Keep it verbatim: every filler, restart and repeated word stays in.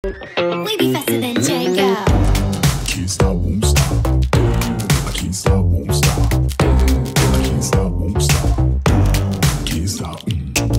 We be faster than Django. Can't stop, won't stop. I can't stop, won't stop. I can't stop, won't stop. Can't stop. Mm.